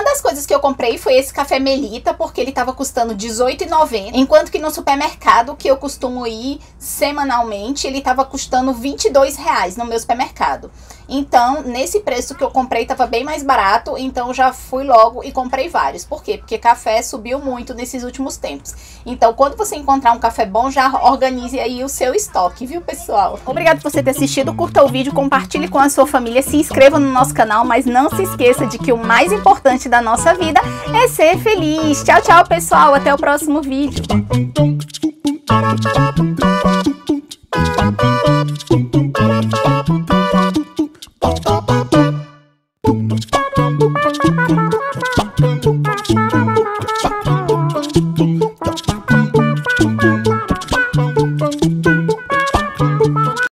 Uma das coisas que eu comprei foi esse café Melita, porque ele tava custando R$18,90, enquanto que no supermercado, que eu costumo ir semanalmente, ele tava custando R$22 no meu supermercado. Então, nesse preço que eu comprei, tava bem mais barato, então eu já fui logo e comprei vários. Por quê? Porque café subiu muito nesses últimos tempos. Então, quando você encontrar um café bom, já organize aí o seu estoque, viu, pessoal? Obrigado por você ter assistido, curta o vídeo, compartilhe com a sua família, se inscreva no nosso canal, mas não se esqueça de que o mais importante da nossa vida é ser feliz. Tchau, tchau, pessoal, até o próximo vídeo.